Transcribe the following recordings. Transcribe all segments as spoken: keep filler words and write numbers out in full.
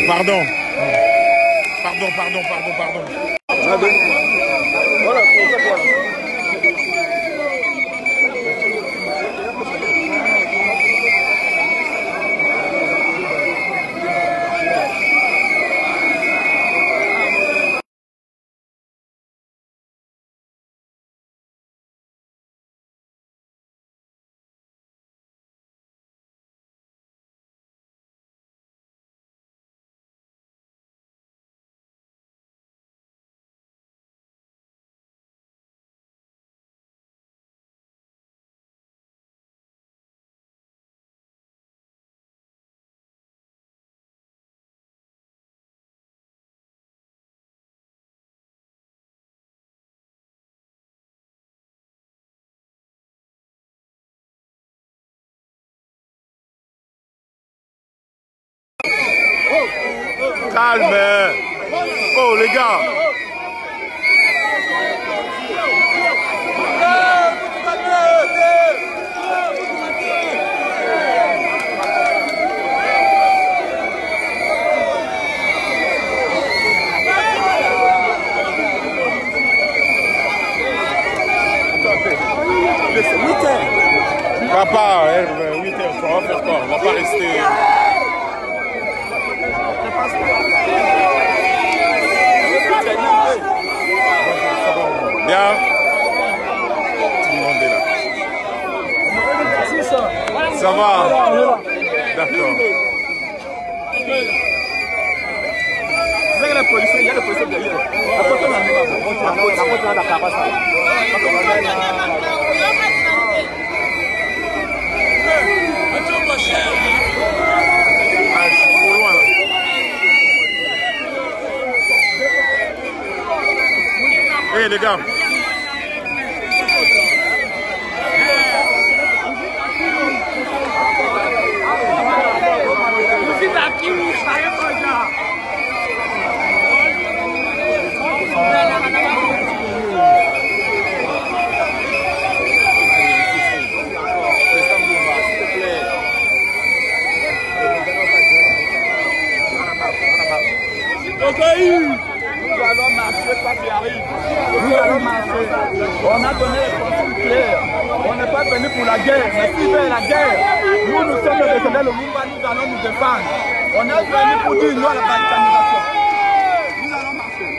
Pardon. Pardon, pardon, pardon, pardon. Voilà, calme. Oh les gars. Papa, huit heures, on va faire quoi? On va pas rester. Bien. Tout le monde est là. Ça va. D'accord. Il y a la police, il y a la police derrière. Hé hey, les gars. Nous allons marcher, pas qui arrive. Nous allons marcher. On a donné les consignes claires. On n'est pas venu pour la guerre. Mais si c'est la guerre, nous, nous sommes les descendants de Lumumba, nous allons nous défendre. On est venu pour dire non à la balkanisation. Nous allons marcher.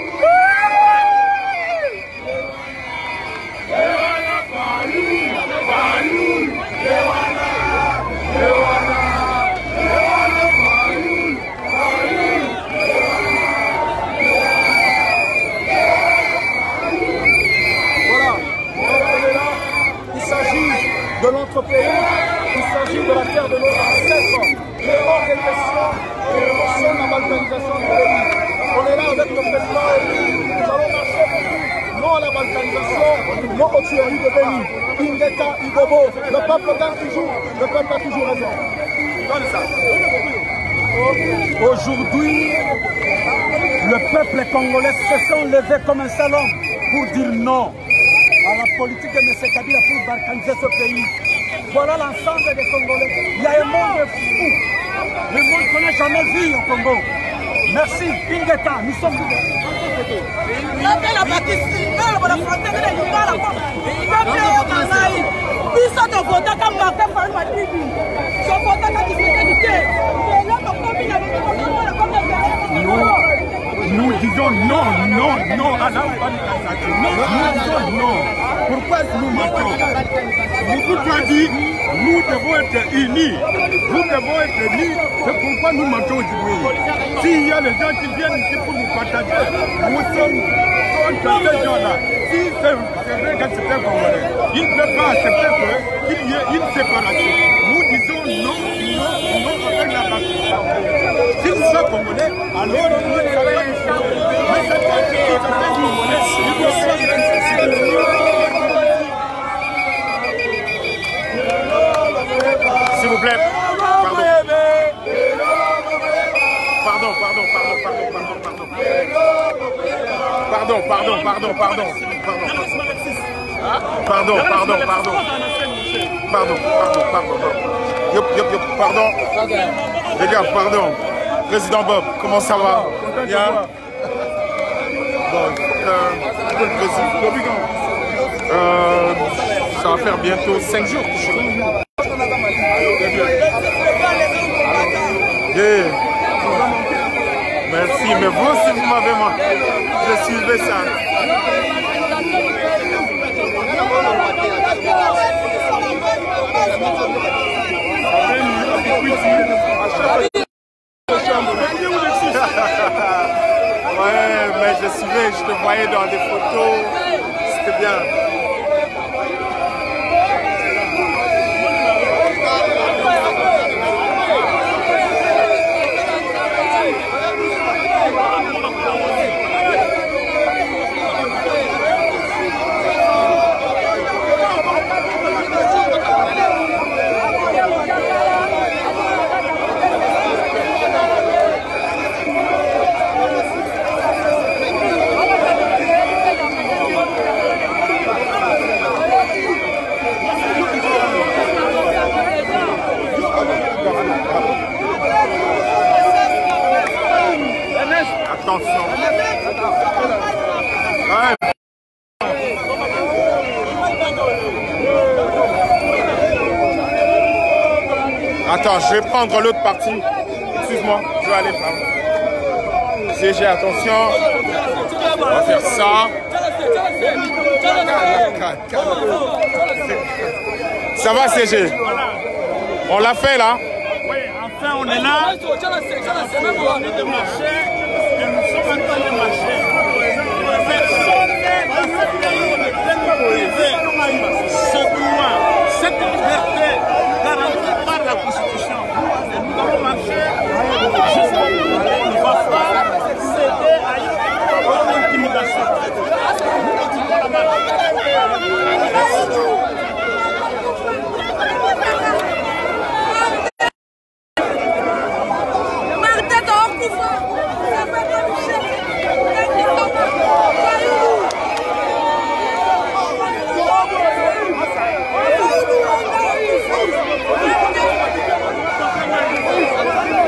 De notre pays, il s'agit de la terre de nos ancêtres. Il est hors des questions de la balkanisation du pays. On est là avec le président élu. Nous allons marcher pour lui. Non à la balkanisation, non au tueries de Béni. Ingeta, Igobo, le peuple gagne toujours, le peuple a toujours raison. Donne ça. Aujourd'hui, le peuple congolais se sont levés comme un seul homme pour dire non à la politique de M. Kabila pour balkaniser ce pays. Voilà l'ensemble des Congolais. Il y a un monde fou. Le monde qu'on n'a jamais vu au Congo. Merci, Ingeta, nous sommes libres. Nous disons non, non, non à la balkanisation. Nous disons non. Pourquoi nous marchons? Beaucoup ont dit, nous devons être unis. Nous devons être unis. C'est pourquoi nous marchons aujourd'hui. S'il y a des gens qui viennent ici pour nous partager, nous sommes contre ces gens-là. Si c'est vrai que c'est un Congolais, il ne peut pas accepter qu'il y ait une séparation. Nous disons non, non, non avec la balkanisation. S'ils sont Congolais, alors nous devons être mais c'est pas que c'est Congolais. S'il vous plaît. Pardon. Pardon, pardon, pardon, pardon, pardon, pardon. Pardon, pardon, pardon, pardon. Pardon, pardon, pardon. Pardon, pardon, pardon. Yop, yop, yop, pardon. Les gars, pardon. Président Bob, comment ça va? Bien. Bon, euh, le président. Euh, ça va faire bientôt cinq jours que je suis là. Yeah. Merci, mais vous aussi vous m'avez manqué. Je suivais ça. Ouais, mais je suivais, je te voyais dans des photos. C'était bien. Attention. Ouais. Attends, je vais prendre l'autre partie. Excuse-moi, je vais aller par là. C G, attention. On va faire ça. Ça va, C G? On l'a fait là? Oui, enfin on est là. On est de marcher et nous sommes en train de marcher. Personne dans ce pays ne peut nous priver ce droit, cette liberté garantie par la Constitution. Et nous allons marcher jusqu'au bout. On ne va pas céder à une intimidation. Nous continuons la marche. Thank you.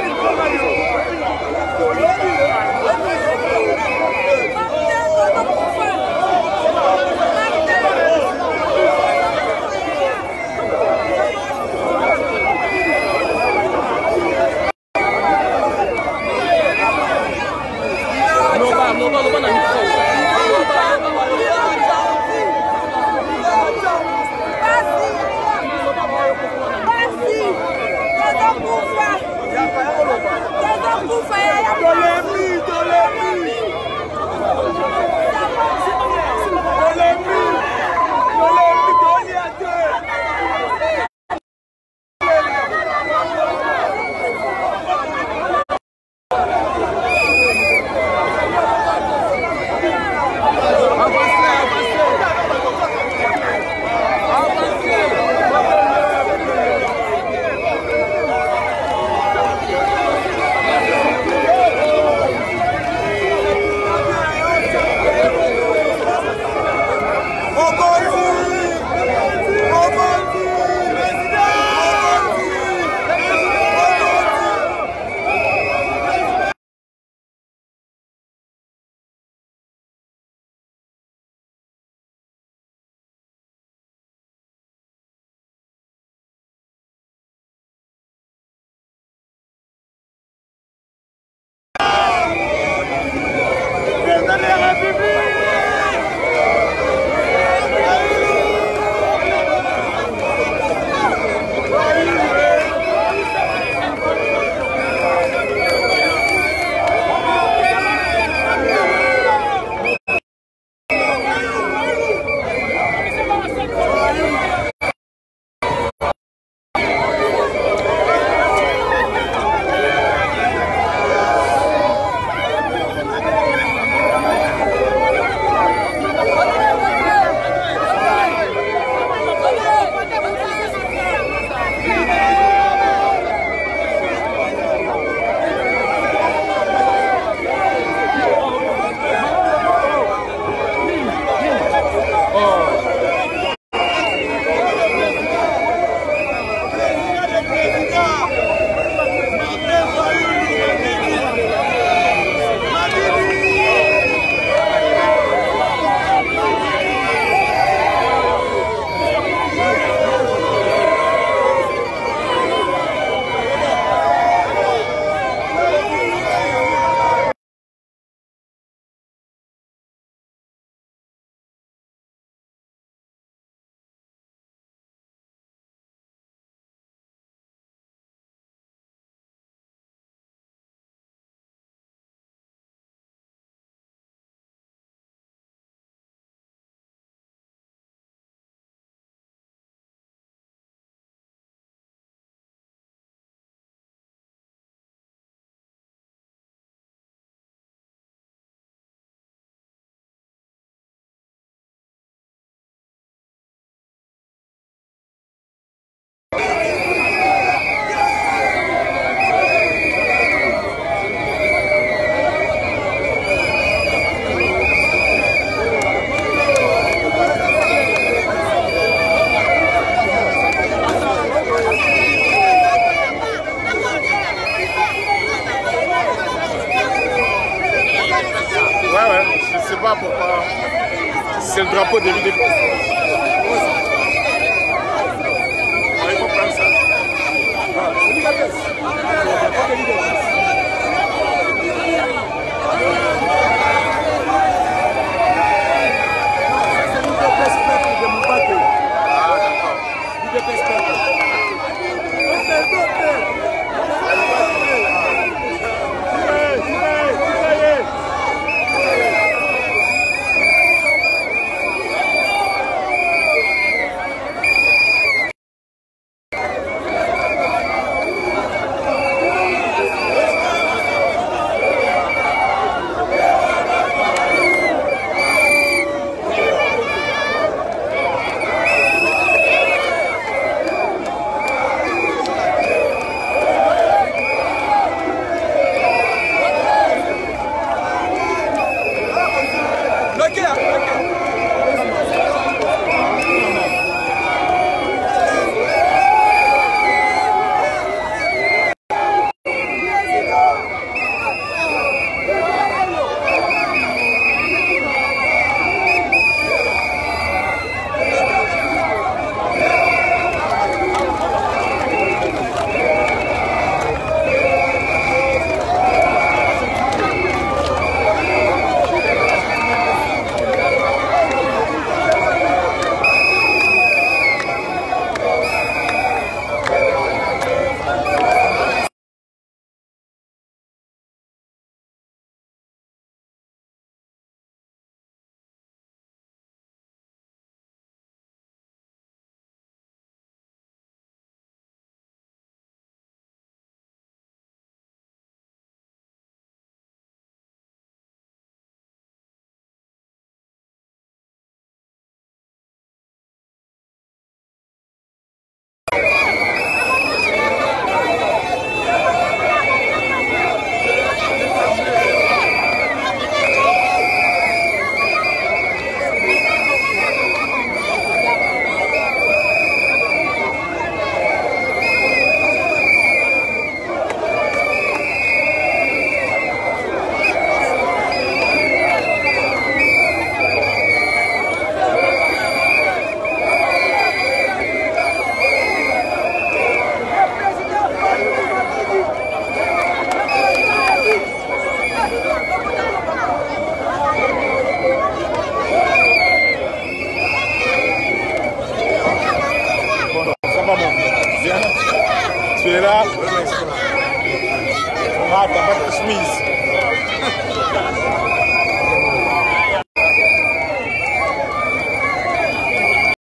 pas pourquoi c'est le drapeau de l'U D P S.